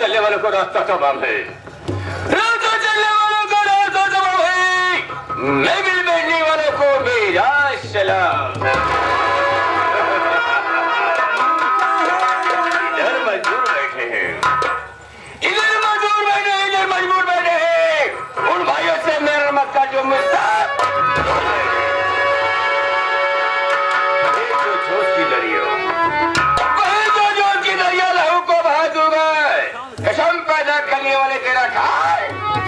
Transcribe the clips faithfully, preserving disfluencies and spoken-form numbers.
चलने वालों को रास्ता तमाम है, रास्ता चलने वालों को रास्ता तमाम है। मैं भी बैठने वालों को मेरा सलाम। इधर मजदूर बैठे हैं, इधर मजदूर बैठे हैं, इधर मजदूर बैठे हैं। उन भाइयों से मेरा मक्का जो मुस्ताद कसम पैदा करने वाले तेरा ठार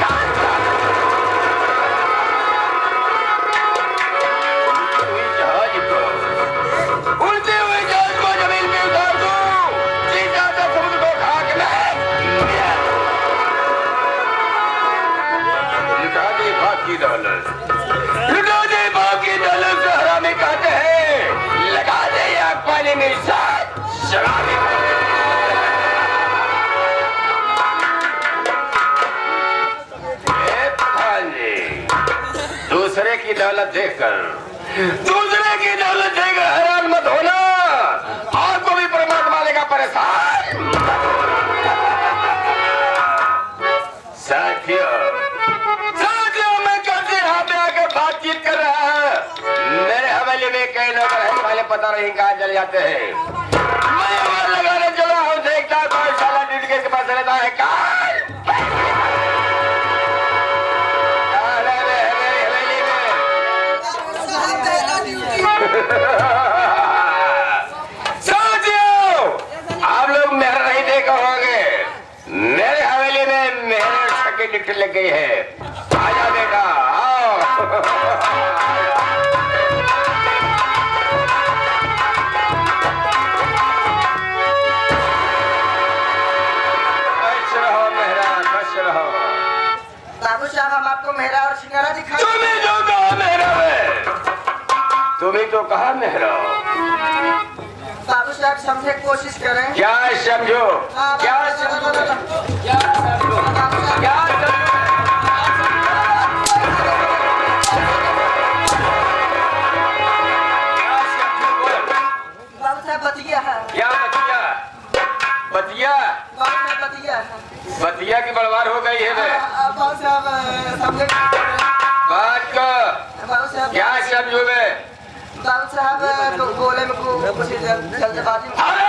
जहाज को उड़ते हुए जहाज को जमीन पे उतार दो, सीधा सा समुद्र को खाक में लुटा दे बाप की दौलत, लुटा दे बाप की दौलत। सहरा में कहते हैं लगा दे आग पानी में साथ शराबी। दूसरे की दौलत देखकर दूसरे की दौलत देखकर हैरान मत होना, आपको भी परमात्मा देगा परेशान। साथियों साथियों मैं कैसे यहाँ पे आकर बातचीत कर रहा है। मेरे हवेली में कई नौकर हैं, पहले पता नहीं कहाँ चले जाते हैं। मैं आवाज लगाने चला हूँ, देखता है कोई साला ड्यूटी के पास रहता है। कहाँ साथियों आप लोग मेहर नहीं देखे होंगे, मेरे हवेली में मेहर छक्के डिक्ट लग गई है। आजा बेटा आओ। खुश रहो मेहरा, खुश रहो। बाबू साहब हम आपको मेहरा और सिंगारा दिखा। तुम्हें जो कहा मेहरा है, तुम्हें तो कहा मेहरा। बाबू साहब समझे कोशिश करें। क्या समझो, क्या समझो, क्या समझो, क्या समझो। बाबू साहब बतिया है। क्या बतिया? बतिया बाबू साहब बतिया है। बतिया की बड़वार हो गई है। बाबू साहब समझे बात को क्या समझो मैं? बाबू साहब बोले में कुछ जल्दबाजी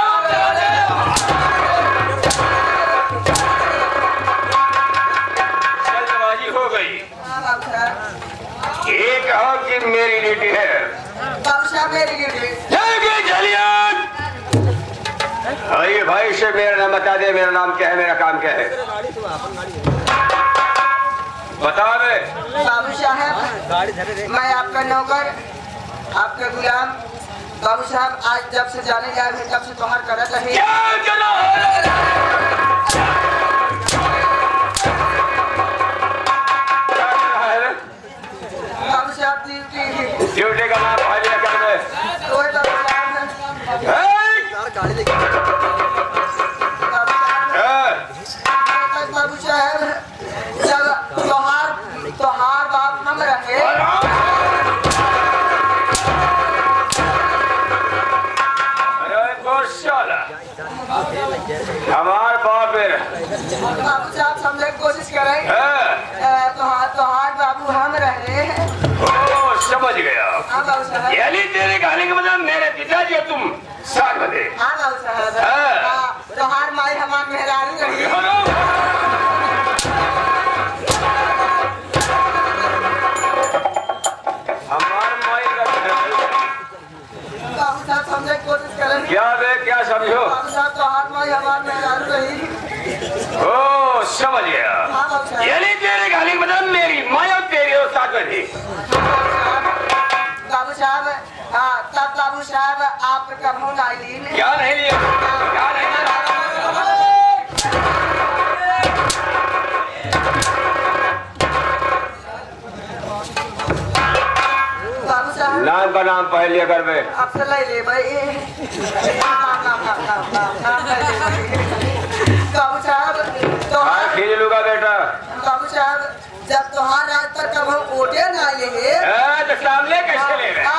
जल्दबाजी हो गई। ये कहो कि मेरी ड्यूटी है। बाबू साहब मेरी ड्यूटी अरे भाई से मेरा नाम बता दे, मेरा नाम क्या है, मेरा काम क्या है, बता दे। बाबू साहब मैं आपका नौकर, आपका गुलाम। बाबू साहब आज जब से जाने गया है तब से तुम्हार करत रही। बाबू साहब ड्यूटी ड्यूटी का नाम भाई कर दे। बाबू साहब जब तोहार तोहार बाप हम रहे, हमार बाप है। बाबू साहब समझने की कोशिश करें। तोहार तोहार बाबू हम रहे हैं। ओ समझ गया। हाँ बाबू साहब। यानी तेरे कहने का मतलब मेरे पिताजी और तुम साथ बने। हाँ बाबू साहब। तोहार माई हमार मेहरानी रही। हमार माई का बाबू साहब समझने की कोशिश करें। क्या बे, क्या समझो? बाबू साहब तोहार माई हमार मेहरानी रही। ओ समझ गया। हाँ बाबू साहब। यानी तेरे कहने का मतलब मेरी माई और तेरी और साथ बने। बाबू साहब हाँ तब बाबू साहब आप कभी नहीं ली। क्या नहीं लिया, क्या नहीं लिया। बाबू साहब नाम का नाम पहले लिया कर बे। अब से ले ले भाई। नाम नाम नाम नाम नाम नाम ले ले भाई। बाबू साहब तो हाँ खींच लूंगा बेटा। बाबू साहब जब तुहार राज पर कब हम वोटे ना लेंगे तो सामने कैसे ले रहे?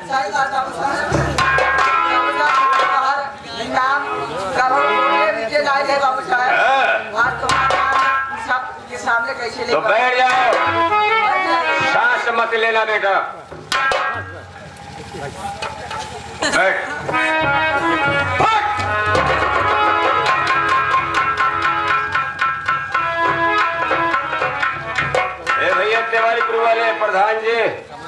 सही बात बाबू साहब। बाबू साहब बाहर नाम कहो बोले नीचे लाए थे बाबू साहब। आज तुम्हारा नाम सबके सामने कैसे ले? तो बैठ जाओ, सांस मत लेना बेटा। बैठ। ए भैया तिवारीपुर वाले प्रधान जी,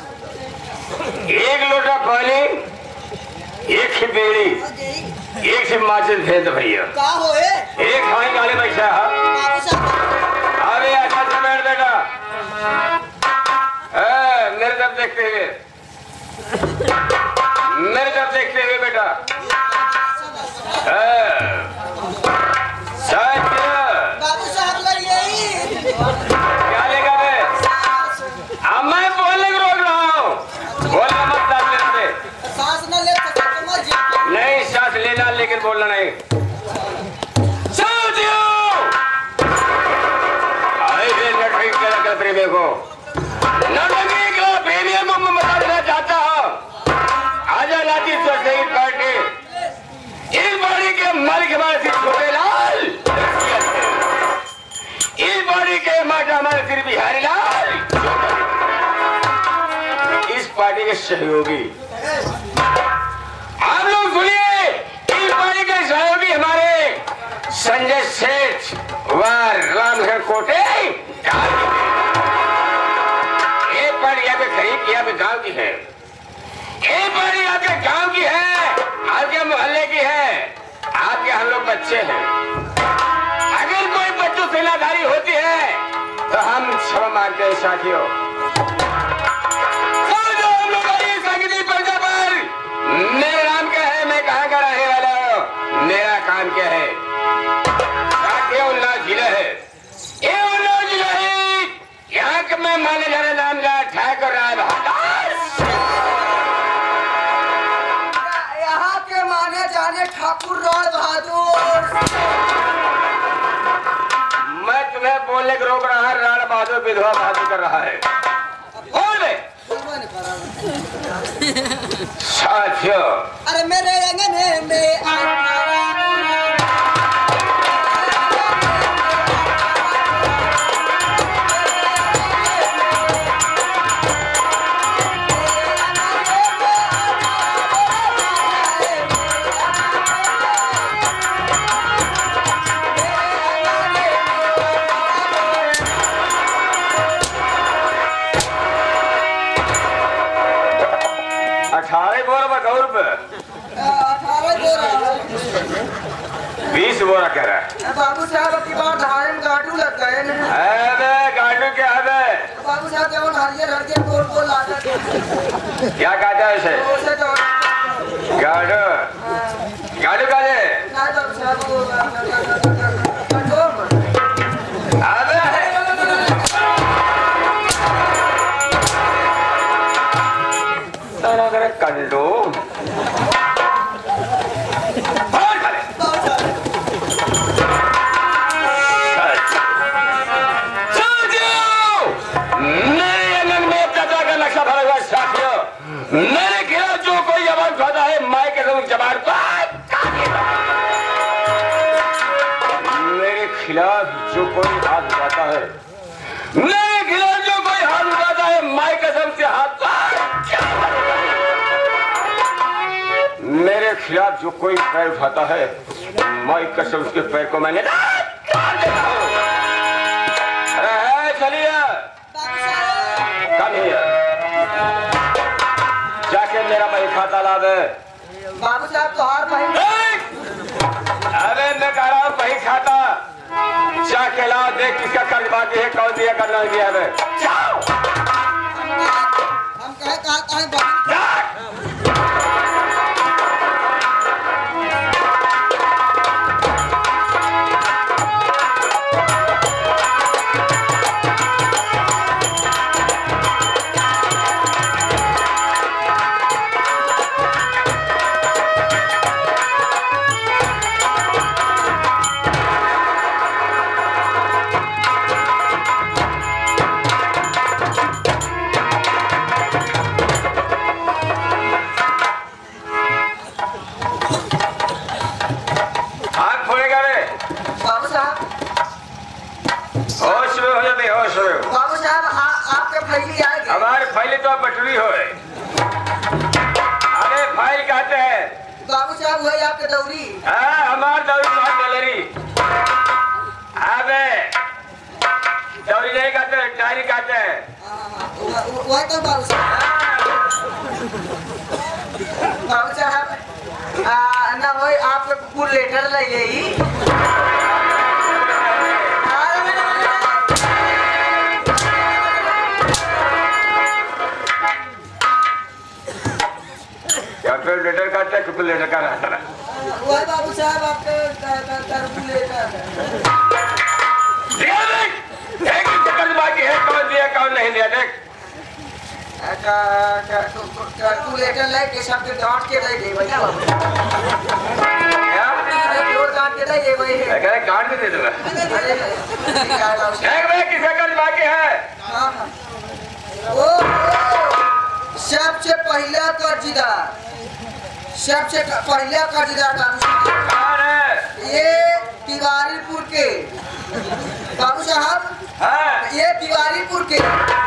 एक लोटा पानी, एक ही बेड़ी, एक से माचिस भेज दो भैया। का होए? एक खाई गाले बैठा है। अरे अच्छा से बैठ बेटा। ए, मेरे तरफ देखते हुए, मेरे तरफ देखते हुए बेटा। बाबू साहब लगिए क्या लेगा बे? अब मैं बोलने को रोक रहा हूँ। बोलना मत सांस लेने दे। सांस न ले तो मर जा। नहीं सांस लेना लेकिन बोलना नहीं। प्रेमी को प्रेमियों को मैं बता देना चाहता हूँ, आजादी सोसाइटी पार्टी इस बॉडी के मालिक हमारे सिर्फ छोटे लाल, इस बॉडी के माता हमारे सिर्फ बिहारी लाल, इस पार्टी के सहयोगी। आप लोग सुनिए, इस पार्टी के सहयोगी हमारे संजय सेठ व रामधर कोटे खरीद की आपके गांव की है, एक बारी आपके गांव की है, आपके मोहल्ले की है, आपके हम लोग बच्चे हैं। अगर कोई बच्चों से लाचारी होती है तो हम क्षमा मांगते हैं साथियों। हम लोग संगीत पर्चा पर मेरा नाम क्या है, मैं कहाँ का रहने वाला हूँ, मेरा काम क्या है, उन्नाव जिला है, ये उन्नाव जिला है, यहाँ का मैं माने जाने नाम जा ठाकुर राय बहादुर, यहाँ के माने जाने ठाकुर राय बहादुर। मैं तुम्हें बोलने को रोक रहा है, राणा बहादुर विधवा बहादुर कर रहा है। बोल दे साथियों। अरे मेरे अंगने में अठारह बोरा बताओ रुपए, अठारह बोरा बीस बोरा कह रहा है। बाबू साहब की बार धान गाड़ू लग गए ना। अबे गाड़ू क्या है? बाबू साहब जब हरियर हरियर गोल गोल लागत क्या कहता है इसे? उसे तो गाड़ू गाड़ू का है ना बाबू साहब को कंडोम। अबे सारा करे कंडोम। मेरे खिलाफ जो कोई जबान खाता है, माई के समझ जबान मेरे खिलाफ जो कोई हाथ उठाता है, मेरे खिलाफ जो कोई हाथ उठाता है, माई कसम से हाथ मेरे खिलाफ जो कोई पैर उठाता है, माई कसम उसके पैर को मैंने चलिए कम जाके मेरा भाई खाता ला दे। बाबू साहब तो हार भाई। अरे मैं कह रहा हूँ भाई खाता जाके लाओ, देख किसका कर्ज बाकी है, कौन दिया करना दिया है। हम कहे कहता है वाली तो बटुरी हो। अरे फाइल कहते हैं बाबू साहब वही आपके दौरी। हाँ हमार दौरी गैलरी। अबे दौरी नहीं कहते डायरी कहते हैं। वही तो बाबू साहब। बाबू साहब ना वही आप कुल लेटर ले यही। कैलकुलेटर करते हैं कैलकुलेटर का रहता है। वही बाबू साहब आपके कैलकुलेटर। देख देख बाकी है कौन दिया कौन नहीं दिया देख। कैलकुलेटर ले के सब के डांट के दे दे भैया बाबू। क्या? जोर डांट के दे दे भाई। कह रहे काट के दे दूंगा। अरे देख भाई किसे कर्ज बाकी है। हाँ हाँ। ओ सबसे पहला कर्जदार सबसे पहला कर्जदार बाबू कौन है? ये तिवारीपुर के बाबू साहब। हाँ ये तिवारीपुर के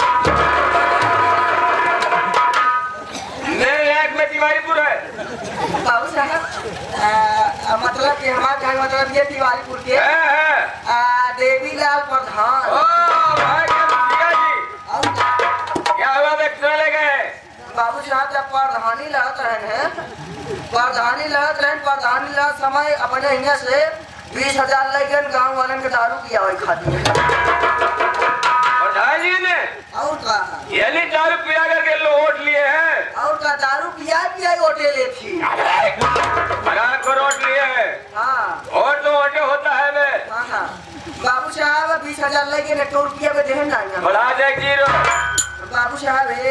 मेरे एक में तिवारीपुर है बाबू साहब। मतलब कि हमारे घर मतलब ये तिवारीपुर के है, है। आ, देवीलाल प्रधान। ओ भाई क्या जी और क्या हुआ देख चले गए। बाबू साहब जब प्रधानी लड़त रहे हैं प्रधानी लड़त रहे प्रधानी लड़त समय अपने यहाँ से बीस हजार लेकर गाँव वाले के दारू पिया हुई खाती है। प्रधान जी ने और का यानी दारू पिया करके लोट लिए हैं। और का दारू पिया पिया ओटे ले थी। भगवान को रोट लिए हैं। हाँ और तो ओटे होता है वे। हाँ हाँ बाबू साहब बीस हजार लेके ने टोर रुपया में देहन ना बढ़ा दे जीरो। बाबू साहब हे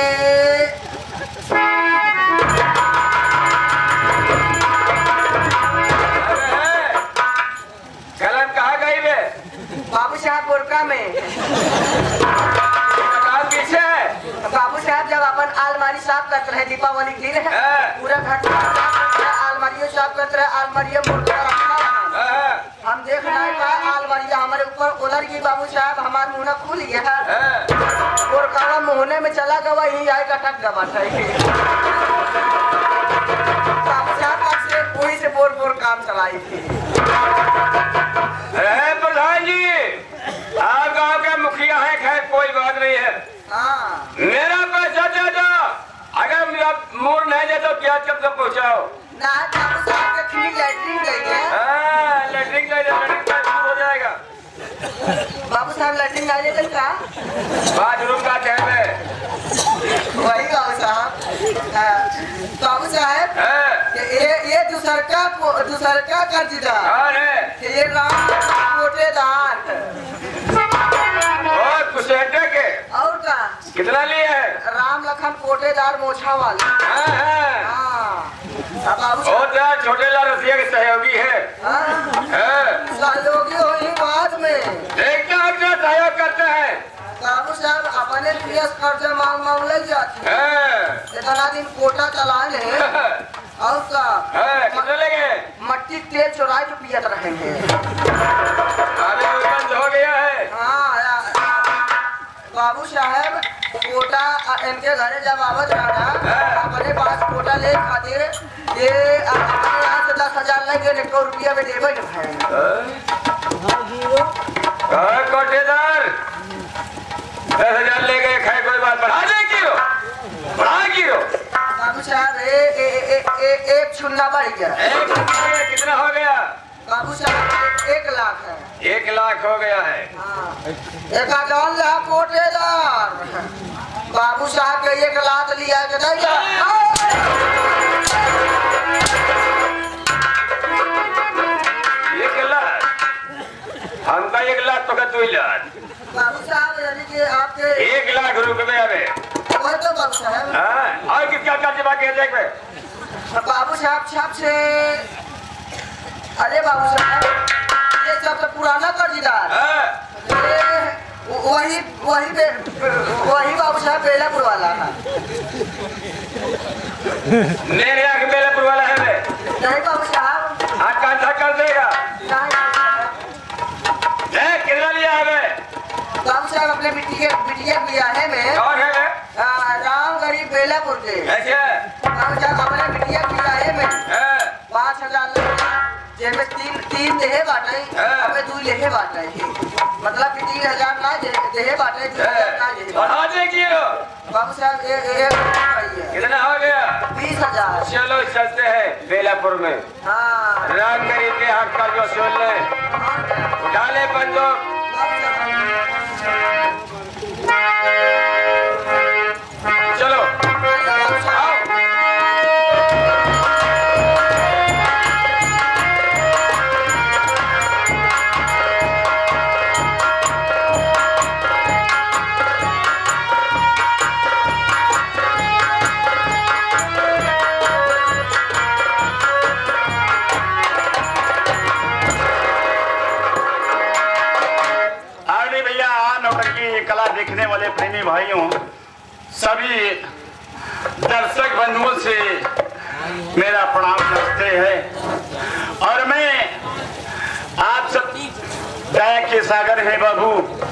कलम कहाँ गई वे? बाबू साहब बोरका में। काम पीछे है। बाबू साहब जब अपन अलमारी साफ करते रहे दीपावली के दिन पूरा घर अलमारियों साफ करते रहे अलमारियों मुर्गा रखा हाँ, हम देख रहे हैं अलमारी हमारे ऊपर उधर की बाबू साहब हमारा मुंह खुल गया हाँ। और काला मुहने में चला गया वही आएगा टक गवा था बाबू साहब से वही से बोर बोर काम चलाई थी। अरे प्रधान जी आप गांव के मुखिया हैं खैर कोई बात नहीं है। हाँ मेरा पैसा दे दो अगर मेरा मूड नहीं दे तो क्या कब तक पहुँचाओ। ना बाबू साहब के खिली लैट्रिन गई है। हाँ लैट्रिन का लैट्रिन का दूर हो जाएगा। बाबू साहब लैट्रिन आ जाए का बाथरूम का टाइम है। वही बाबू साहब। बाबू साहब हाँ, ये ये दूसरका दूसरका कर्जदार कौन है? ये राम कोटेदार और कुशेटे के और का कितना लिए है? राम लखन कोटेदार मोछा वाले। हाँ हाँ हाँ बाबू साहब और यार छोटे लाल रसिया के सहयोगी है। हाँ हाँ, सहयोगी हुई बाद में देखते हैं जो सहयोग करते हैं। बाबू साहब अपने प्रियस कर्जा मांग मांग ले जाते हाँ, इतना दिन कोटा चलाए ले और का हाँ, कितने लगे? मट्टी तेल चुराए जो पियत रहे हैं। अरे वो बंद हो गया है। हाँ बाबू साहब कोटा इनके घरे जब आवत रहा अपने पास कोटा ले खातिर ये अपने यहाँ से दस हजार लगे एक रुपया में देवे न भाई। कहाँ कोटेदार दस हजार ले गए खाए कोई बात बढ़ा दे गिरो बढ़ा गिरो। बाबू साहब ए, ए, ए, ए, एक छुन्ना बढ़ गया। एक रुपया कितना हो गया? बाबू साहब एक लाख है। एक लाख हो गया है। हाँ एक हजार लाख कोटेदार बाबू साहब के एक लाख लिया के देगा। एक लाख हमका एक लाख तो का दो लाख बाबू साहब यानी कि आपके एक लाख रुपए अबे। वही तो बाबू साहब। हाँ और किसका कर्ज बाकी है देख में? बाबू साहब साहब से अरे बाबू साहब ये सबसे पुराना कर्जदार हाँ, ये वही वही बे, वही बाबू साहब बेलापुर वाला है। मेरे आँख बेलापुर वाला है बे। नहीं बाबू साहब हाथ कांधा कर देगा। नहीं देख कितना लिया है बे? बाबू साहब अपने बिटिया बिटिया बिया है में कौन है बे? आ, बेलापुर के अच्छा हम जब अपने बिटिया खिलाए में हाँ पाँच हजार लगे जिनमें तीन तीन देहे बाटे हमें दो लेहे बाटे मतलब कि तीन हजार ना देहे बाटे दो हजार ना देहे बढ़ा देगी बाबू साहब एक एक कितना हो गया बीस हजार चलो चलते हैं बेलापुर में हाँ राम गरीब के हक का जो सुन ले उठा ले बंदूक चलो आओ कला देखने वाले प्रेमी भाइयों सभी दर्शक बंधुओं से मेरा प्रणाम करते हैं और मैं आप सब दया के सागर हैं बाबू।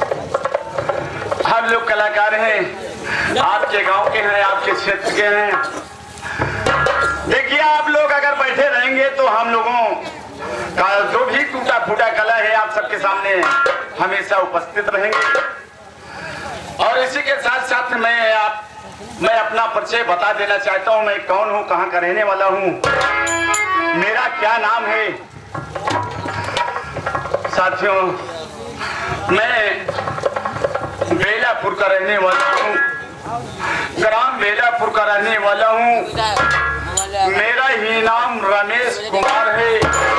हम लोग कलाकार हैं, आपके गांव के हैं, आपके क्षेत्र के हैं। देखिए आप लोग अगर बैठे रहेंगे तो हम लोगों का जो भी टूटा फूटा कला है आप सबके सामने हमेशा उपस्थित रहेंगे। और इसी के साथ साथ मैं आप मैं अपना परिचय बता देना चाहता हूं। मैं कौन हूं, कहां का रहने वाला हूं, मेरा क्या नाम है। साथियों मैं बेलापुर का रहने वाला हूं, ग्राम बेलापुर का रहने वाला हूं। मेरा ही नाम रमेश कुमार है।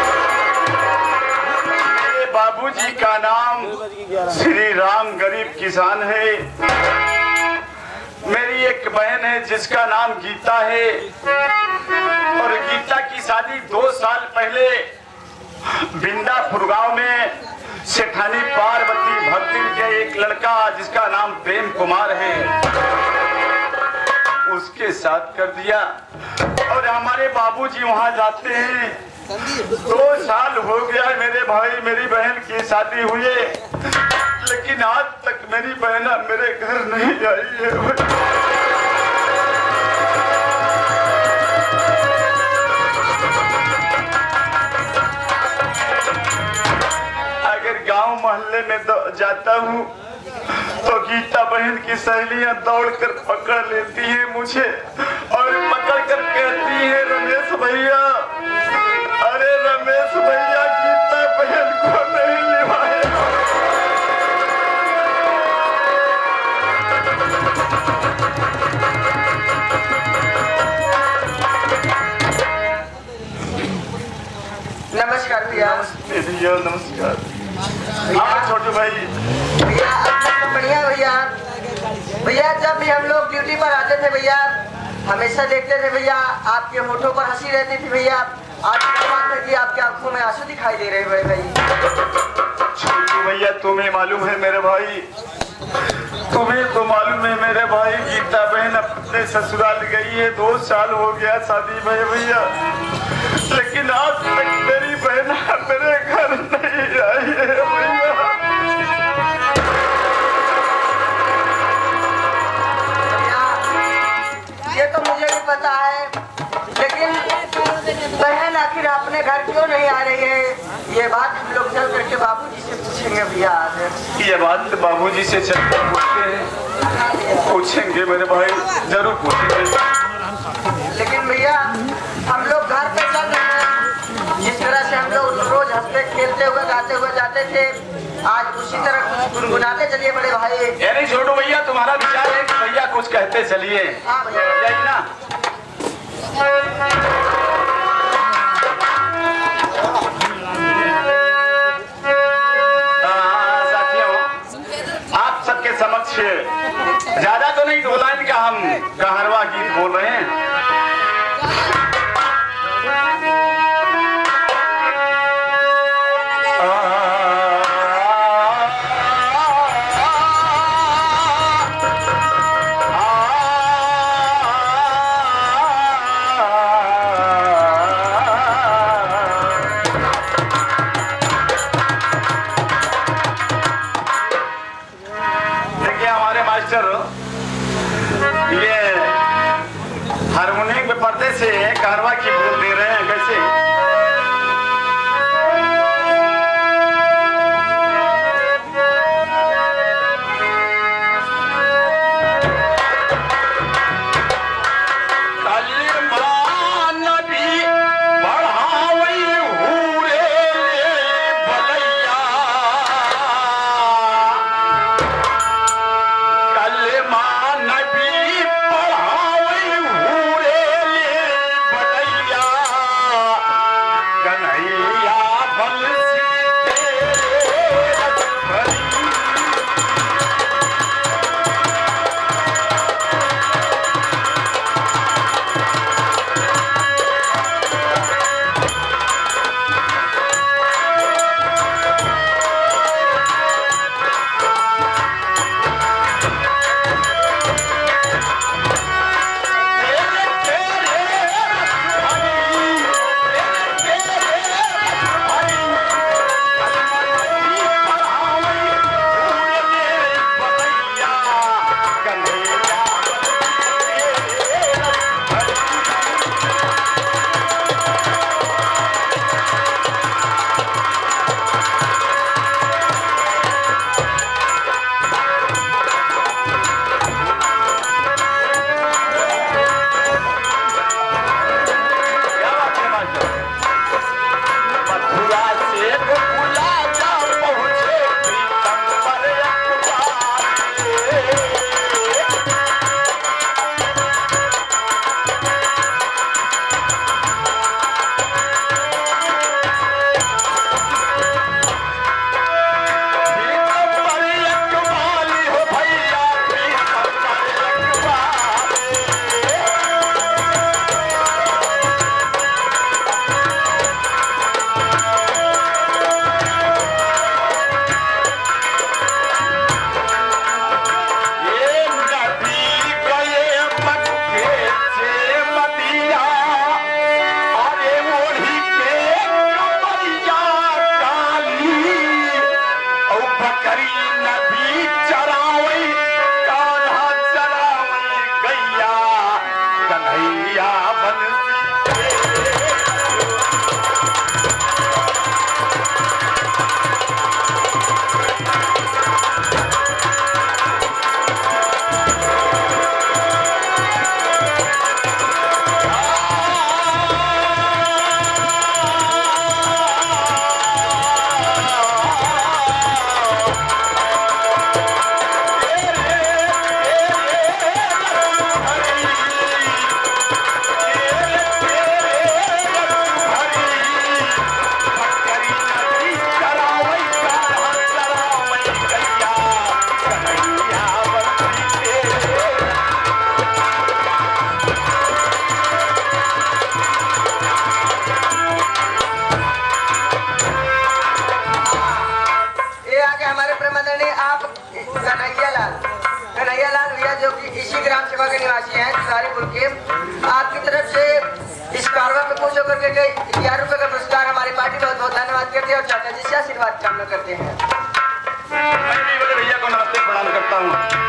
मेरे बाबूजी का नाम श्री राम गरीब किसान है। मेरी एक बहन है जिसका नाम गीता है और गीता की शादी दो साल पहले बिंदापुर गांव में सेठानी पार्वती भक्ति के एक लड़का जिसका नाम प्रेम कुमार है उसके साथ कर दिया। और हमारे बाबूजी वहां जाते हैं। दो साल हो गया मेरे भाई मेरी बहन की शादी हुए, लेकिन आज तक मेरी बहन मेरे घर नहीं आई है। अगर गांव मोहल्ले में जाता हूँ तो गीता बहन की सहेलियां दौड़कर पकड़ लेती है मुझे और पकड़ कर कहती है रमेश भैया, अरे रमेश भैया गीता बहन को नहीं लिवाए। नमस्कार भैया। भैया नमस्कार। हाँ छोटू भाई। भैया तो बढ़िया भैया। भैया जब भी हम लोग ड्यूटी पर आते थे भैया हमेशा देखते थे भैया आपके होठों पर हंसी रहती थी भैया। आज की बात है कि आपकी आंखों में आंसू दिखाई दे रहे हैं भाई। छोटू भैया तुम्हें मालूम है मेरे भाई, तुम्हें तो मालूम है मेरे भाई गीता बहन अपने ससुराल गई है। दो साल हो गया शादी में भैया, लेकिन आज तक मेरी बहन मेरे घर नहीं आई है भैया। ये तो मुझे भी पता है, लेकिन बहन आखिर अपने घर क्यों नहीं आ रही है ये बात हम लोग चल करके बाबूजी से पूछेंगे भैया। आज ये बात बाबूजी से चल कर पूछते हैं, पूछेंगे मेरे भाई जरूर पूछेंगे। लेकिन भैया हम लोग घर पे चल रहे हैं, जिस तरह से हम लोग रोज हंसते खेलते हुए गाते हुए जाते थे आज उसी तरह कुछ गुनगुनाते चलिए बड़े भाई। यानी छोटू भैया तुम्हारा विचार है कि भैया कुछ कहते चलिए। हाँ भैया यही ना। आप सबके समक्ष ज्यादा तो नहीं दो लाइन का हम कहरवा गीत बोल रहे हैं। हारमोनियम के पर्दे से कहरवा की बोल दे रहे हैं कैसे? आपकी तरफ से इस कारवा में पूछ होकर के ग्यारह रुपए का पुरस्कार हमारी पार्टी बहुत बहुत धन्यवाद करते हैं और चाचा जी से आशीर्वाद कामना करते हैं। मैं भी बड़े भैया को नमस्ते प्रणाम करता हूँ।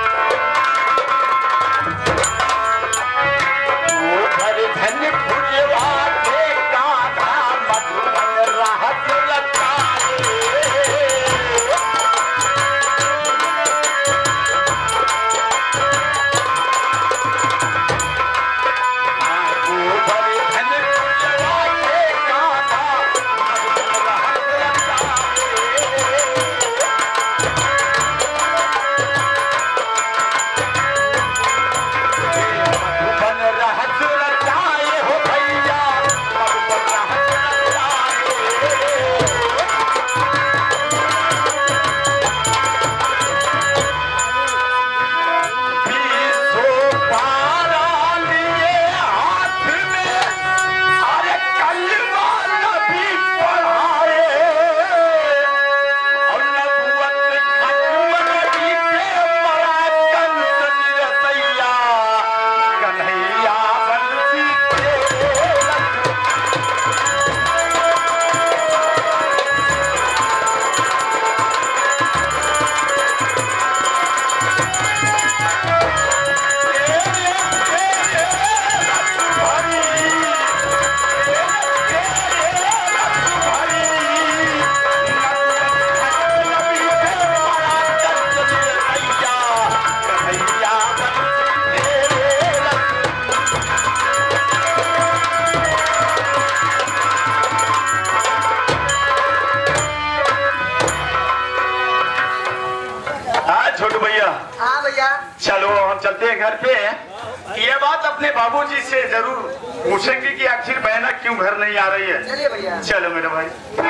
मेरे घर पे ये बात अपने बाबूजी से जरूर पूछेंगे कि आखिर बहना क्यों घर नहीं आ रही है। चलिए भैया। चलो मेरे भाई।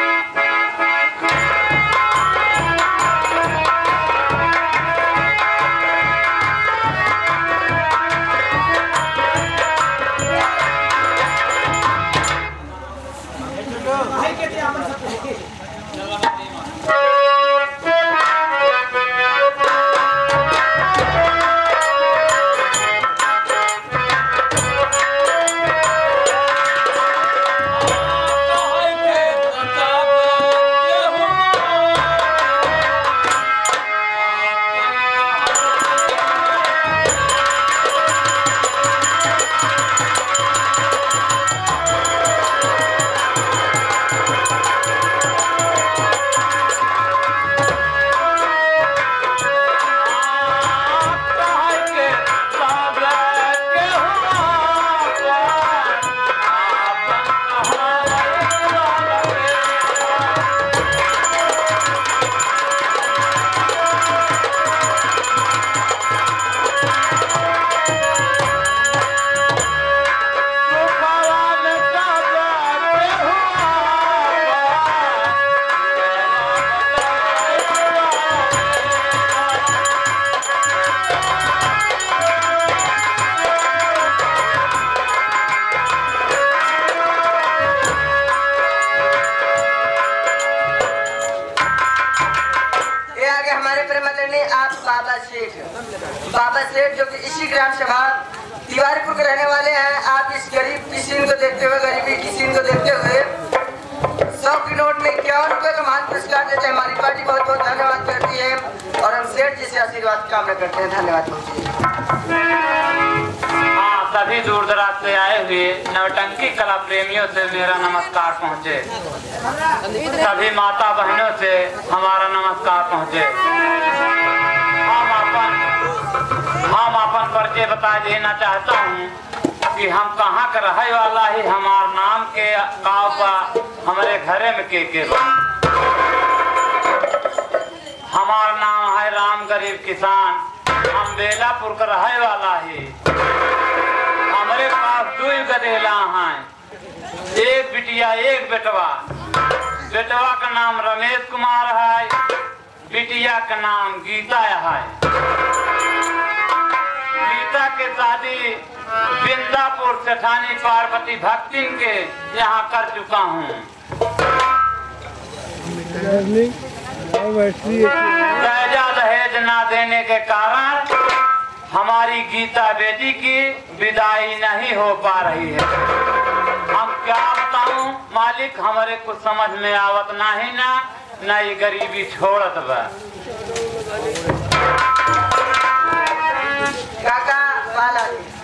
बाबा सेठ जो कि इसी ग्राम सभा तिवारीपुर के रहने वाले हैं। आप इस गरीब की सीन को देखते हुए, गरीबी की सीन को देखते हुए सौ की नोट में इक्यावन रुपए का मान पुरस्कार देते हैं। हमारी पार्टी बहुत बहुत धन्यवाद करती है और हम सेठ जी से आशीर्वाद की कामना करते हैं। धन्यवाद। हाँ, सभी दूर दराज से आए हुए नवटंकी कला प्रेमियों से मेरा नमस्कार पहुँचे। सभी माता बहनों से हमारा नमस्कार पहुँचे। हम अपन हम अपन परिचय बता देना चाहता हूँ कि हम कहाँ का रहे वाला है। हमार नाम के गाँव का हमारे घरे में के के बा। हमार नाम है राम गरीब किसान। हम बेलापुर का रहे वाला है। हमारे पास दो गधेला हैं, एक बिटिया एक बेटवा। बेटवा का नाम रमेश कुमार है, बिटिया का नाम गीता है। गीता के शादी बिंदापुर सेठानी पार्वती भक्तिन के यहाँ कर चुका हूँ। दहेजा दहेज ना देने के कारण हमारी गीता बेटी की विदाई नहीं हो पा रही है। हम क्या बताऊं मालिक, हमारे कुछ समझ में आवत नहीं ना ना ये गरीबी छोड़त बा। काका वाला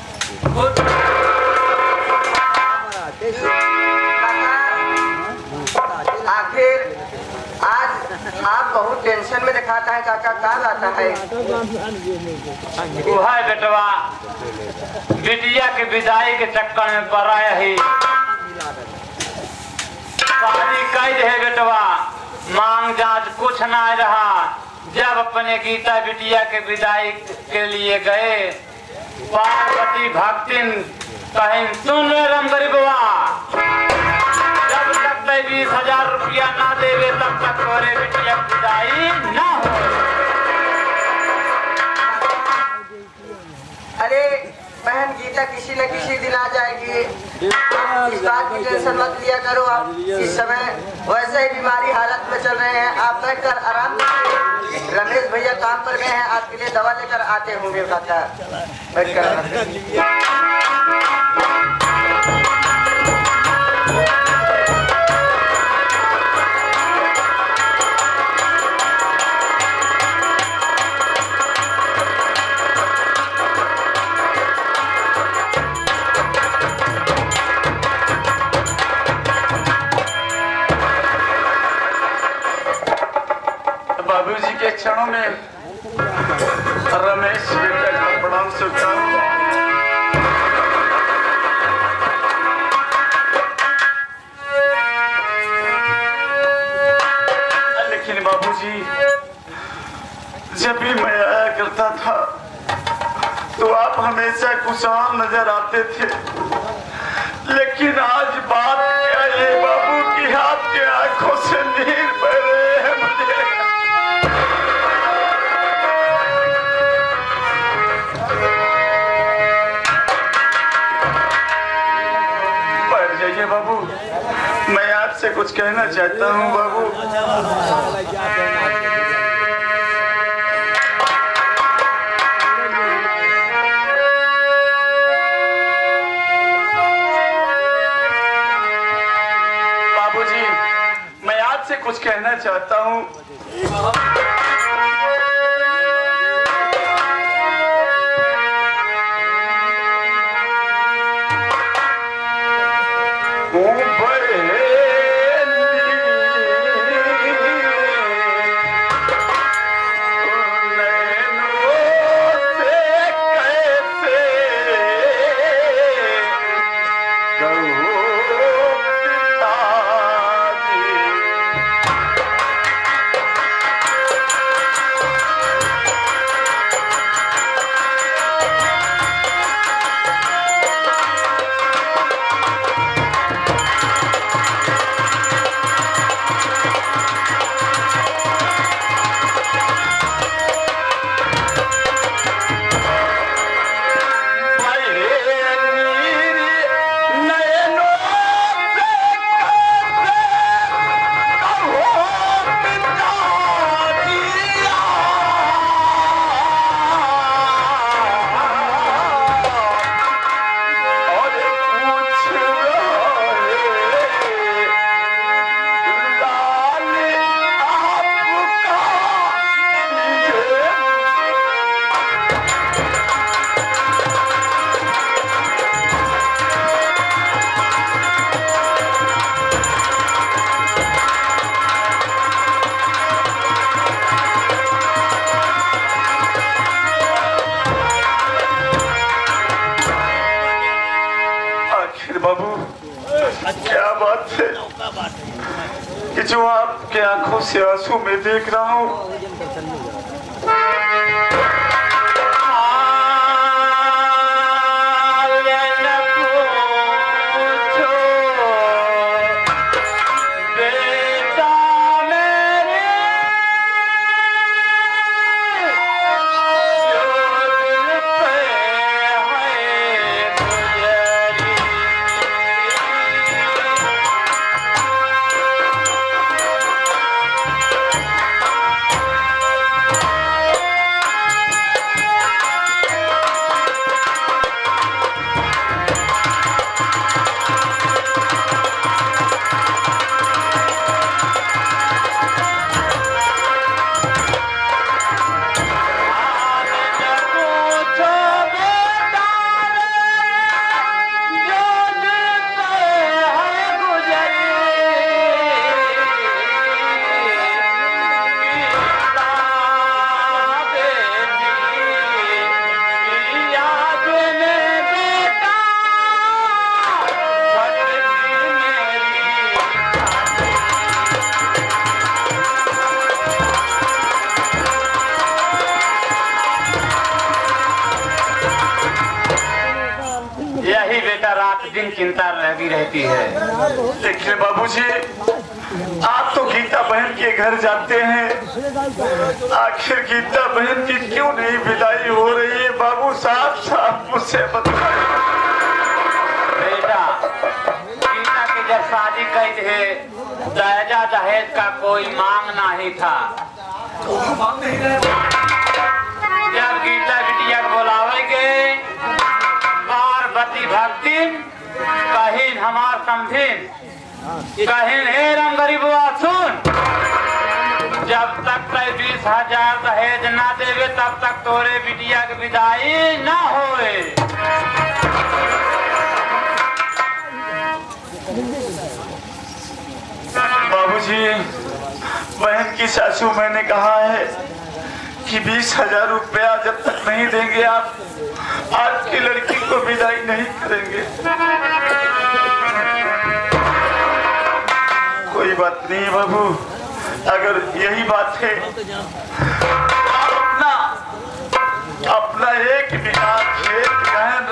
आखिर आज आप बहुत टेंशन में दिखाता है। काका कहाँ आता है? वो है बेटवा, बिटिया के विदाई के चक्कर में पड़ा है। शादी कैद है बेटवा, मांग जांच कुछ ना रहा। जब अपने गीता बिटिया के विदाई के लिए गए, पार्वती भक्तिन कहीं सुन रम गरीबवा, जब तक बीस हजार रुपया ना देवे तब तक तोरे बिटिया विदाई ना हो। अरे बहन गीता किसी न किसी दिन आ जाएगी। इस बात की टेंशन मत लिया करो। आप इस समय वैसे ही बीमारी हालत में चल रहे हैं। आप बैठ कर आराम करें। रमेश भैया काम पर गए हैं, आपके लिए दवा लेकर आते होंगे। काका बैठ कर बाबूजी के क्षणों में रमेश बेटा का प्रणाम स्वीकार। आप हमेशा खुशहाल नजर आते थे, लेकिन आज बात क्या है बाबू की आपके आंखों से नीर बह रहे हैं मुझे। बैठ जाइए बाबू, मैं आपसे कुछ कहना चाहता हूँ बाबू। कुछ कहना चाहता हूँ। बाबू क्या बात है कि जो आपके आंखों से आंसू में देख रहा हूँ। दिन चिंता लगी रहती है। देखिए बाबूजी, आप तो गीता बहन के घर जाते हैं, आखिर गीता बहन की क्यों नहीं विदाई हो रही है? बाबू साहब साहब मुझसे बताइए। बेटा, गीता की जब शादी कही थे, दहेजा दहेज का कोई मांग नहीं था। जब गीता बिटिया को बुलावे के पार्वती भक्ति कहीं हमार समझिन, कहीं हे राम गरीबुआ सुन, जब तक बीस हजार दहेज ना देवे तब तक तोरे बिटिया की विदाई ना होए। बाबूजी, बहन की सासू मैंने कहा है कि बीस हजार रुपया जब तक नहीं देंगे आप आज की लड़की को विदाई नहीं करेंगे। कोई बात नहीं बाबू, अगर यही बात है अपना अपना एक मिनट है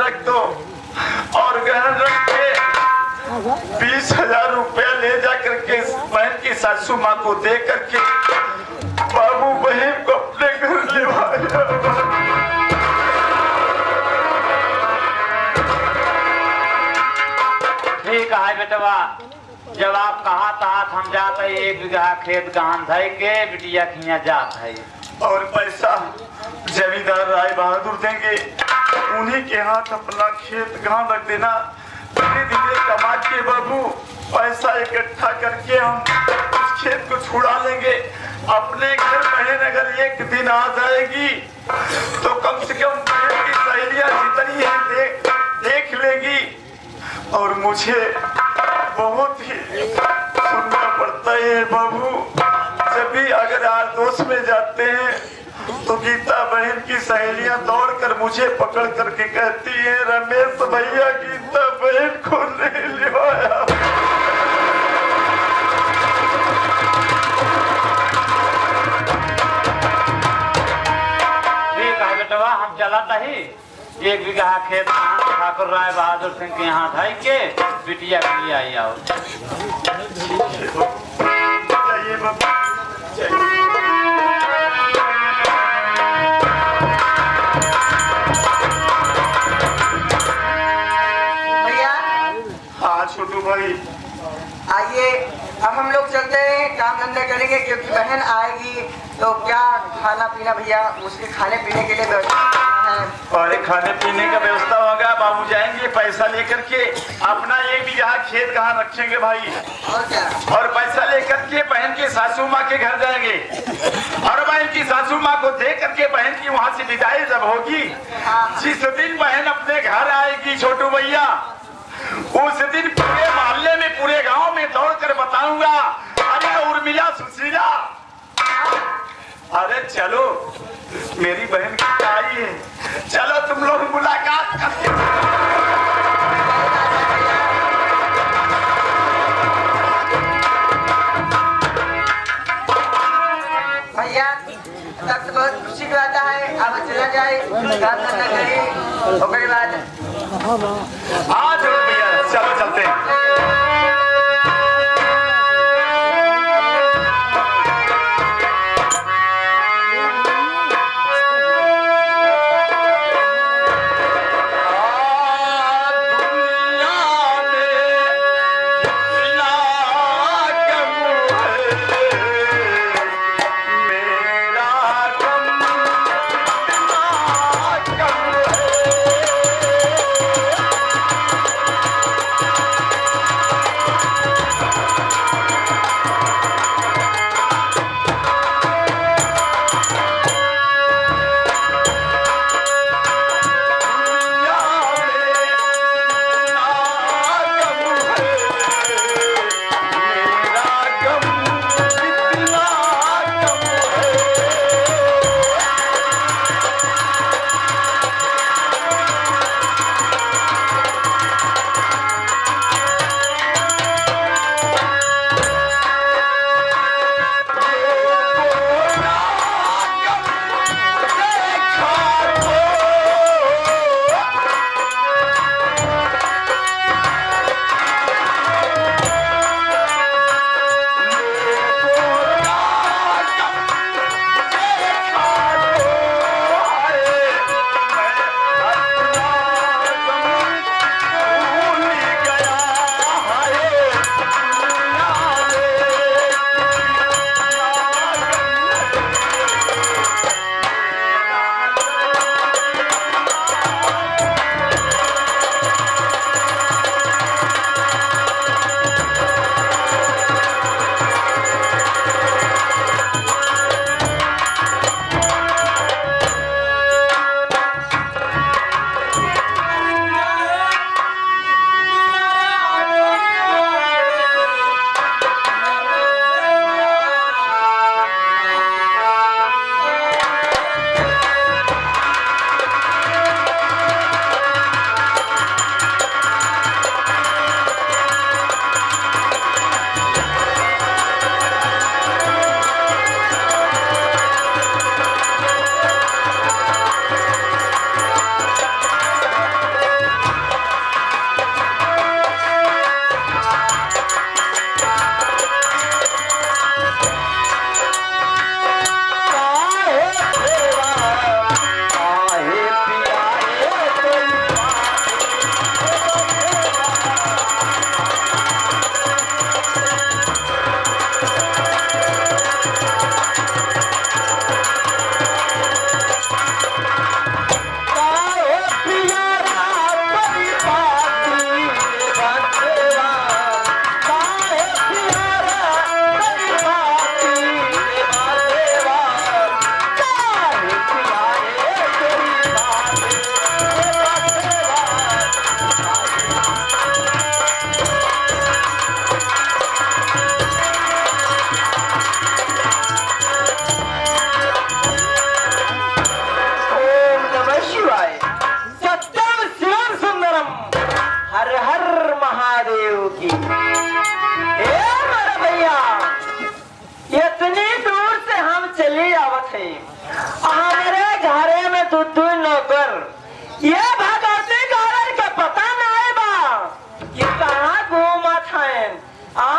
रख दो और गहन रख के बीस हजार रुपया ले जा करके बहन की सासू माँ को दे करके बाबू बहन को अपने घर ले आया। ठीक है बेटवा, जब आप कहा था हम जाते एक बीघा खेत गहन धई के बिटिया खिया जात है और पैसा जमींदार राय बहादुर देंगे, उन्हीं के हाथ अपना खेत गहन रख देना। धीरे धीरे कमा के बाबू पैसा इकट्ठा करके हम उस खेत को छुड़ा लेंगे। अपने घर बहन अगर एक दिन आ जाएगी तो कम से कम बहन की सहेलियां जितनी है देख देख लेगी। और मुझे बहुत ही सुनना पड़ता है बाबू, जब भी अगर आदोश में जाते हैं तो गीता बहन की सहेलियां दौड़कर मुझे पकड़ करके कहती है, रमेश भैया गीता बहन को नहीं लिवाया। ठीक है बेटवा, हम चलाता ही एक बीघा खेत ठाकुर राय बहादुर सिंह के यहाँ धाई के बिटिया के लिए आई आओ। चाहिए बाबू चाहिए। छोटू भाई आइए, अब हम लोग चलते हैं, काम धंधा करेंगे क्योंकि बहन आएगी तो क्या खाना पीना भैया उसके खाने पीने के लिए व्यवस्था है। और खाने पीने का व्यवस्था होगा, बाबू जाएंगे पैसा लेकर के अपना एक बीघा खेत कहाँ रखेंगे भाई, और क्या, और पैसा लेकर के बहन की सासू माँ के घर जाएंगे और बहन की सासू माँ को दे करके बहन की वहाँ से विदाई जब होगी, जिस दिन बहन अपने घर आएगी छोटू भैया, उस दिन पूरे मोहल्ले में पूरे गांव में दौड़ कर बताऊंगा, अरे उर्मिला सुशीला, अरे चलो मेरी बहन की आई है, चलो तुम लोग मुलाकात करके। भैया तब तो बहुत खुशी की बात है, अब चला जाए काम धंधा करें उसके बाद हाँ चलो भैया चलो चलते हैं। महादेव की। हे हमारा भैया, इतनी दूर से हम चले आवत है, हमारे घरे में दू दू नौकर, ये भगवती गौरव के पता नहीं बा कि कहाँ घूमत है। आ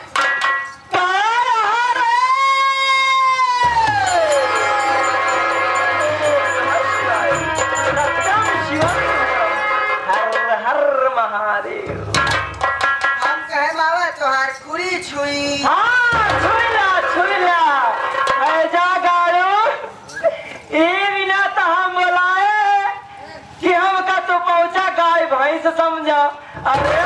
महादेव हम कहे मावा तोहार खुरी छुई। हाँ छुईला छुईला ऐजा गाड़ो ये बिना तो हम बोलाए कि हम का तो पहुंचा गाय भैंस समझा। अरे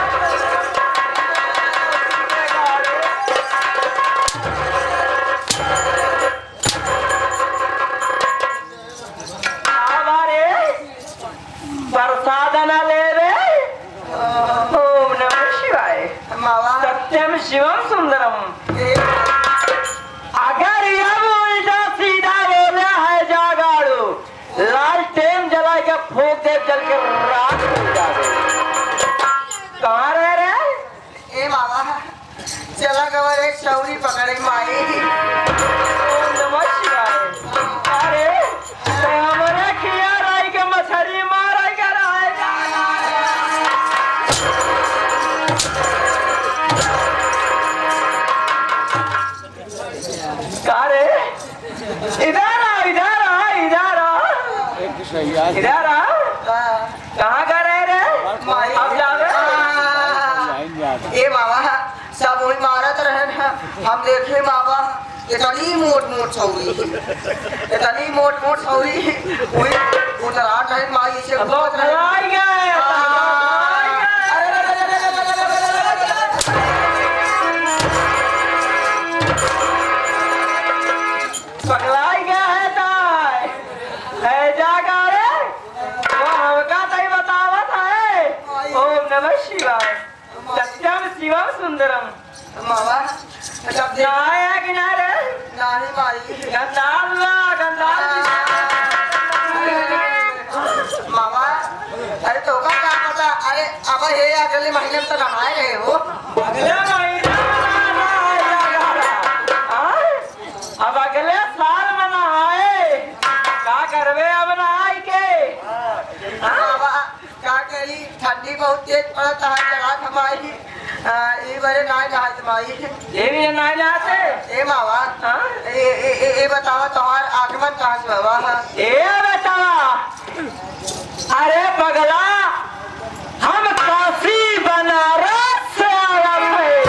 प्रसाद न ले रे। ओम नमः शिवाय। मावा सत्यम शिवम सुंदरम। अगर यह उल्टा सीधा बोला है जागाड़ू, लाल टेम जला के फूक दे, जल के राख हो जावे। कहाँ रह रहे? ए मावा चला गवर एक चौरी पकड़े माई। ओम नमः शिवाय। अरे तो हमारे खिया राई के मछली मारा कर आएगा। कारे इधर आ इधर आ इधर आ इधर आ। कहाँ का रह रहे? माई अब जावे। ए मावा सब वही मारत रहे ना, हम देखे मावा इतनी मोट मोट छौरी, इतनी मोट मोट छौरी वही उतरा रहे माई से अब घूमत रहे। खलाई गए पगलाई गया है ताई है जागा रे। वो हमका तई बतावत है। ओम नमः शिवाय। सत्यम शिवम सुंदरम। मावा जब देख नहाए है किनारे नाही माई गंदाल ला गंदाल। मामा अरे तो का क्या पता। अरे अब ये अगले महीने में तो नहाए रहे हो। अगले महीने में नहाए। अब अगले साल में नहाए का करवे अब नहाई के। मामा क्या करी ठंडी बहुत तेज पड़ता है जगह हमारी ये बड़े नाई नहाए तुम्हारी। ये भी नहाए जाते। ए मामा ये ये ये ये बताओ तुम्हारा आगमन कहाँ से हुआ? ए बतावा। अरे पगला हम काशी बनारस से आए हैं।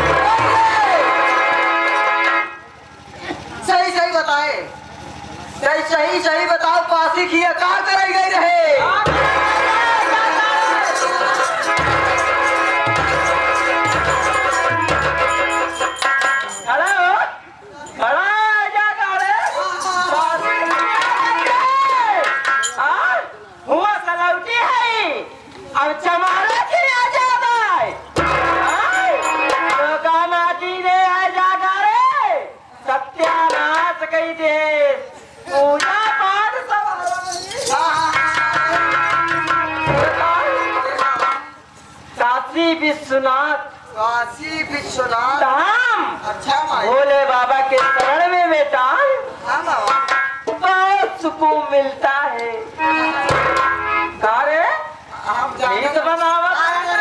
सही सही बताए, सही सही सही बताओ काशी की कहाँ कराई गई रहे? खड़ा हो खड़ा है जागा रे। हाँ हुआ सलौटी है अब चमारा खिला जाता है। तो गाना जी ने है जागा रे सत्यानाश कही दे पूजा पाठ काशी विश्वनाथ काशी विश्वनाथ धाम। अच्छा माई। भोले बाबा के शरण में बेटा हाँ मामा बहुत सुकून मिलता है। कारे हम गीत जाने बनावत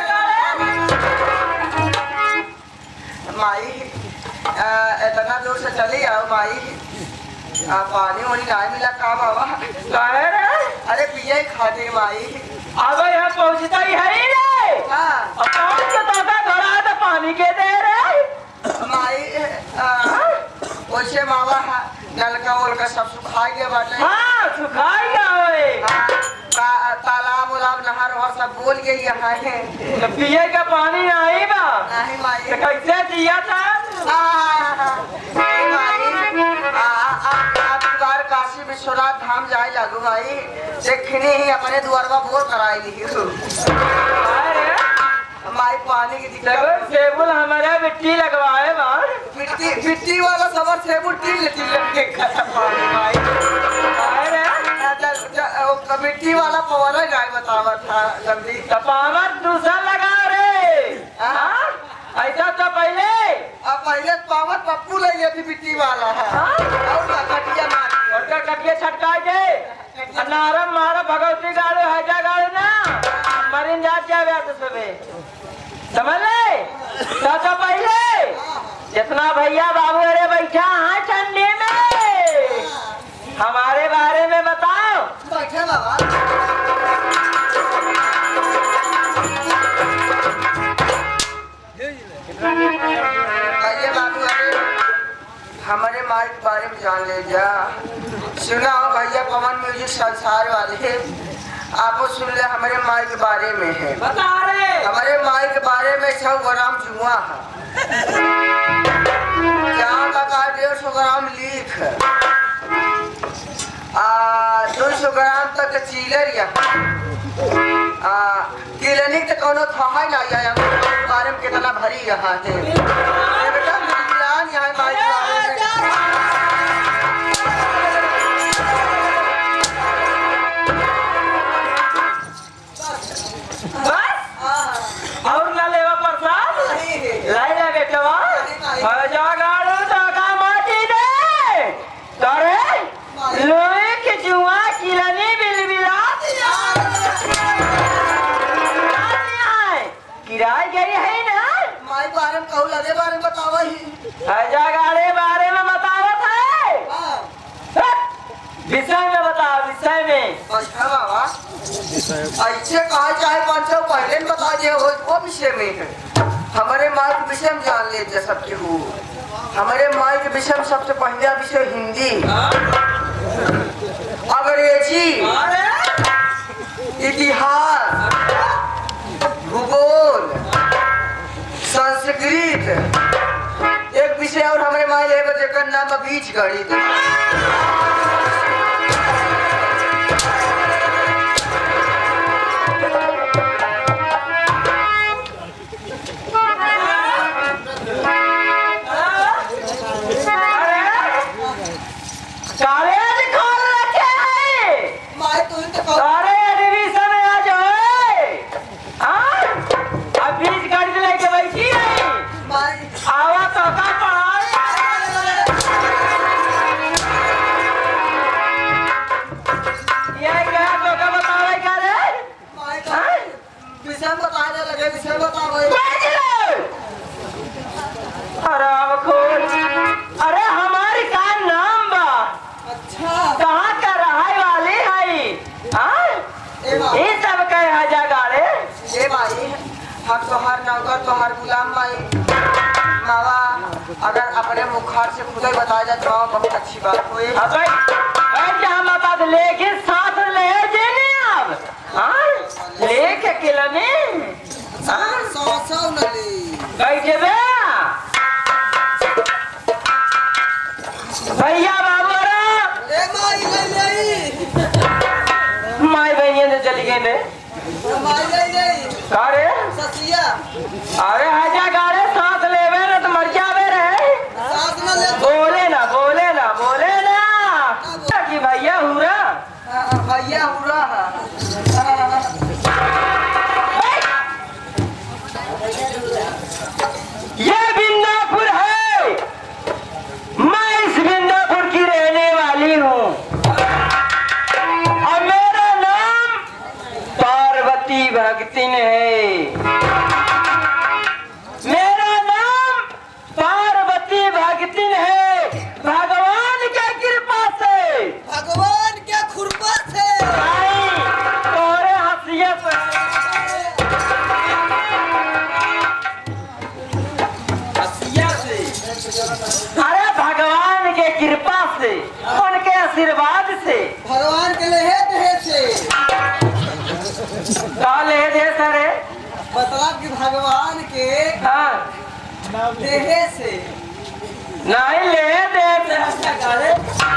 माई आ, इतना दूर से चली आओ माई। आ, पानी वानी नहीं मिला काम आवा। काहे रे? अरे पिए खातिर माई। अब यहाँ पहुँचता ही है ही रे। हाँ अब पहुँच के तोका घर आए तो पानी के दे रे। माई वैसे मावा नलका उलका सब सुखा गया बाटे। हाँ सुखाई गए। हाँ, ता- तालाब उलाब नहर वहर सब बोल गई यहाँ है। तो पिए का पानी नहीं बा नहीं माई। तो कैसे दिया था? बार काशी विश्वनाथ धाम जाए लागू भाई देखने ही अपने द्वारवा बोर कराई ली माई पानी की दिक्कत। टेबल हमारा मिट्टी लगवाए बा। मिट्टी मिट्टी वाला सबर से मिट्टी लेती लगे पानी माई। मिट्टी वाला पवारा गाय बतावा था जल्दी। पावर दूसरा लगा रे। हाँ? पप्पू ले लेती बिट्टी वाला है और का कटिया मार और का कटिया छटका के नारम मारा भगवती गाड़ो हजा गाड़ो ना मरीन जात जावे तो सबे समझ ले चाचा पहले जितना भैया बाबू अरे बैठा हाँ ठंडी में हमारे बारे में बताओ। बैठे बाबा बाबू अरे हमारे माँ के बारे में जान ले जा सुना हो भैया पवन म्यूजिक संसार वाले आपको सुन ले हमारे माँ के बारे में है बता रहे हमारे माँ के बारे में सौ ग्राम जुआ है जहाँ तक डेढ़ सौ ग्राम लीख दो सौ ग्राम तक चीलर क्लिनिक तो कोनो था ना या बारे में कितना भरी रहा है बेटा मिलान यहाँ माई के बारे में और ना लेवा प्रसाद लाई ले बेटवा हजा गाड़ो टाका माटी दे तरे लोहे के जुआ किलनी बिलबिला दिया किराए गई है ना माई बारे में कहू लगे बारे में बतावा ही हजा गाड़े बारे में बतावत है विषय में बताओ विषय में अच्छा बाबा ऐसे कहा चाहे पाँच सौ पहले में बता दिया हो वो विषय में है हमारे माँ के विषय में जान ले सबके हो हमारे माँ के विषय में सबसे पहला विषय हिंदी अंग्रेजी इतिहास भूगोल संस्कृत एक विषय और हमारे माँ ले बच्चे नाम बीज गणित अरे एडमिशन आ जाओ अब बीज गाड़ी लेके बैठी है आवा तो का पढ़ाई ये क्या तो का बतावे क्या रे विषय बताने लगे विषय बतावे अरे अब खोल अरे हमारी का नाम बा अच्छा कहाँ का रहाई वाली है ये सब कहे हजा गाड़े ए भाई हम तोहार नौकर तोहार गुलाम भाई मावा अगर अपने मुखार से खुद ही बताया जाए तो बहुत अच्छी बात हुई अब बैठ जा हम बता दे लेकिन साथ ले जेने अब हाँ लेके किला में हाँ सौ सौ नली बैठे बे भैया बाबू रे ए माई ले ले माई बहनिया ने चली गई ने माई ले ले कारे ससिया अरे हजा गाड़े सांस लेवे ना तो मर जावे रे साथ न ले बोले ना बोले ना बोले ना कि भैया हुरा भैया हुआ ये बिंदापुर है मैं इस बिंदापुर की रहने वाली हूँ और मेरा नाम पार्वती भक्तिन है मेरा नाम पार्वती भक्तिन है भगवान के कृपा से भगवान के खुरपा से आई तोरे हसीयत हसिया से अरे भगवान के कृपा से उनके आशीर्वाद से भगवान के लिए है से काले दे सरे मतलब कि भगवान के हाँ देहे से नहीं ले दे गाड़े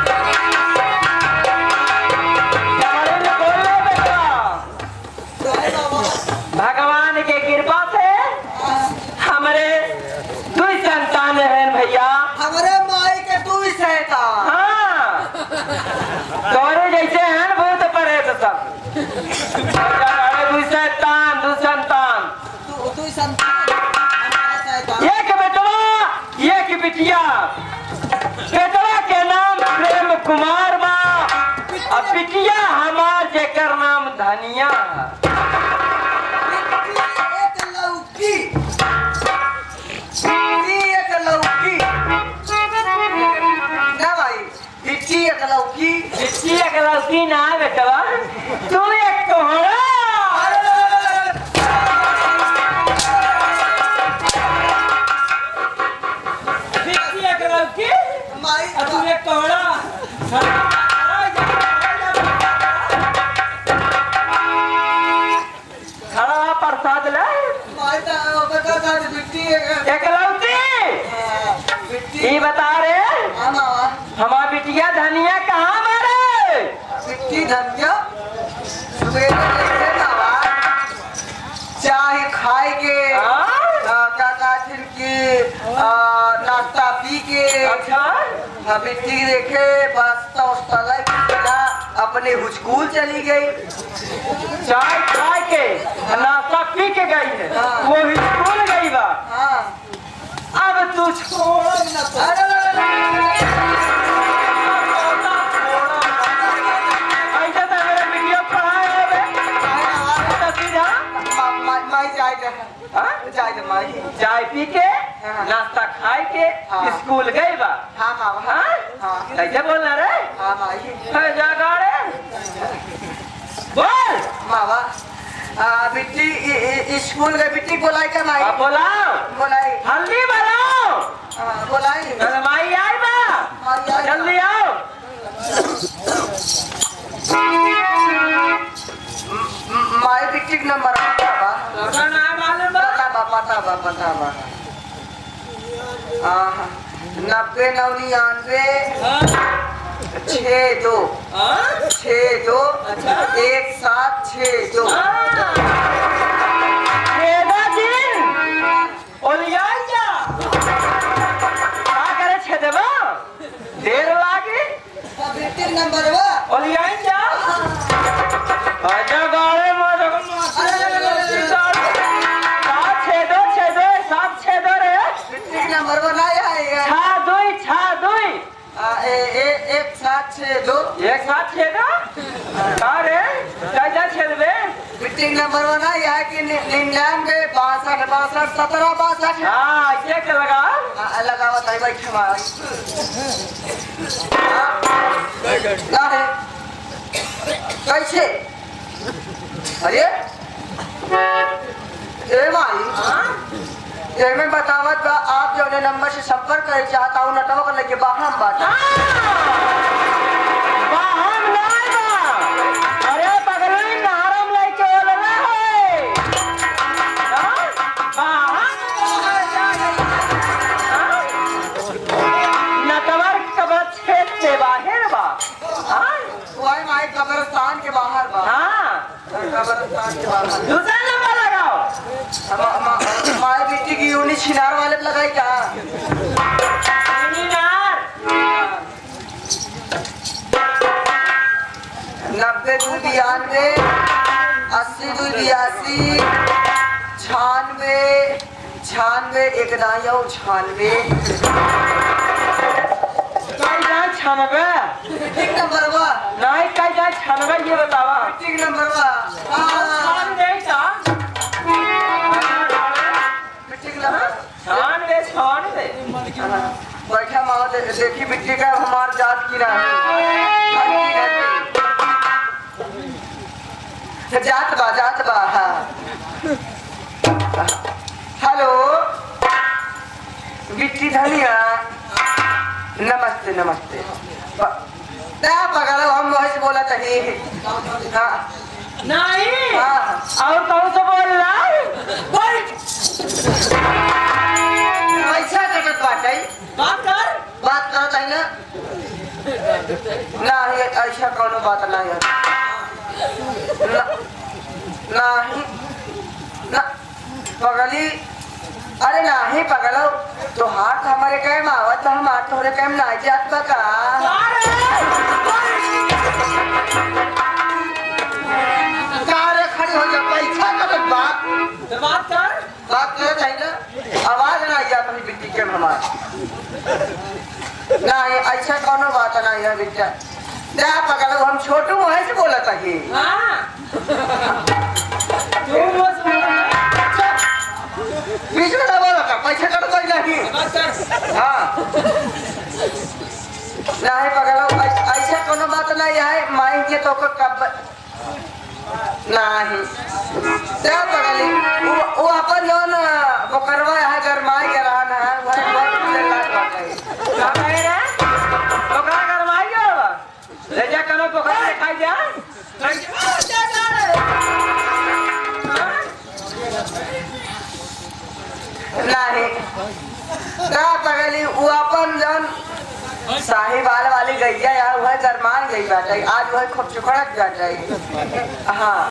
गाड़ी में बोल ले बेटा गाड़े बाबा भगवान के कृपा से हमारे दो संतान हैं भैया हमारे माई के तू ही सहता हाँ तोरे जैसे हैं बहुत परे तो सब दो संतान दो संतान तू तू ही संतान हमारा सहता एक बेटवा एक बिटिया बिट्टी ना बेटवा तू एक कोहड़ा बिट्टी एक लड़की माई तू एक कोहड़ा खड़ा प्रसाद ले माई ता बता ता बिट्टी एक लौटी बिट्टी ये बता रे हां मावा हमार बिटिया धनिया कहाँ मारे बिट्टी धनिया सवेरे लेके मावा चाय खाए के का का की नाश्ता पी के अच्छा हाँ, बिट्टी देखे पास्ता उस्ता लाई अपने स्कूल चली गई चाय खा के नाश्ता पी के गई है हाँ। वो स्कूल गई बा हाँ अब तू छोड़ न तो। अरे अरे, अरे, ऐसा तो मेरा वीडियो पढ़ाए है बे तो सीधा मा- मा- माई जाए दे हाँ? जाए दे माई चाय पी के हाँ। नाश्ता खाए के हाँ। स्कूल गई बा हाँ मामा हाँ? हाँ कैसे बोलना रे हाँ माई है जा गाड़े बोल मामा आ, बिट्टी इ- इ- स्कूल गई बिट्टी बोलाई का माई अब बोलाओ बोलाई हल्दी बनाओ हाँ, बोलाई कल माई आई बा माई आई बा। जल्दी आओ म- माई बिट्टी का नंबर पता बा तो ना मालूम बा पता बा पता बा पता बा हाँ नब्बे नौ निन्यानवे छः दो हाँ? छः दो अच्छा। एक सात छः दो छेदा दिन ओलियाई जा का करे छेदबा देर लागी बिट्टी नंबर बा ओलियाई जा आजा गाड़े मारो सात छेदो छेदो सात छेदो रे बिट्टी नंबर बा नहीं आएगा छा दुई छा दुई आ, ए, ए, एक सात छः दो एक साथ छेदा का रे कैसा छेदबे बिट्टी नंबर बा नहीं है कि नि- निन्यानवे बासठ बासठ सत्रह बासठ हाँ ये क्या लगा आ, लगावा ताई बैठे हमारा ना है कैसे अरे ए माई ये मैं बतावत बा आप जो नंबर से संपर्क करे चाहता हूँ नटवा कर लेके बाहर बाटा बाहम नहीं बा अरे बगल में नारम लेके ओलला है हाँ? बाहम नटवर कबर छेद से बाहर बा हाँ? वही माई कब्रिस्तान के बाहर बा हाँ कब्रिस्तान के बाहर दूसरा नंबर लगाओ मा- मा- माई बिट्टी की यूनी छिनार वाले पे लगाई क्या मीनार नब्बे दो बयानवे अस्सी दो बयासी छानवे छानवे एक दाइया छानवे कैसा छानबे ठीक नंबर बा नहीं कैसा छानबे ये बतावा ठीक नंबर बा हाँ छान दे का ठीक नंबर छान दे छान दे बैठा माओ दे, देखी बिट्टी का हमार जात की ना है जात बा जात बा हाँ हेलो बिट्टी धनिया नमस्ते नमस्ते क्या पकड़ो हम वही बोला चाहिए हाँ नहीं हाँ और कौन सा बोल रहा है पैसा कटत बाटे बात कर बात करत है ना ना ये ऐसा कोनो बात नहीं है ना नहीं ना पगली अरे नहीं पगलो तो हाथ हमारे कैम आवत तो हम हाथ थोड़े कैम ना जात बा का कार खड़ी हो जा पैसा कटत बात तो बात कर बात करत है ना आवाज ना जात अपनी बिट्टी के हमार ना ये ऐसा कोनो बात नहीं है बिट्टा जा पकड़ो हम छोटू वहीं से बोला था कि हाँ तू बस बीच में ना बोला था पैसा कट कोई नहीं बात कर हाँ नहीं पगला ऐसे कोनो बात नहीं है माई के तो कब नहीं क्या पगली वो वो अपन जो ना वो करवा है गरमाई के रहना है वो बहुत लाट बात है का कहे रे पोखरा करवाई गयो ले जा कनो पोखरा में खाई जा नहीं क्या पगली वो अपन जन साहिवाल वाली गैया यार वह गरमान गई बाटे आज वह खूब चुकड़क जाते हाँ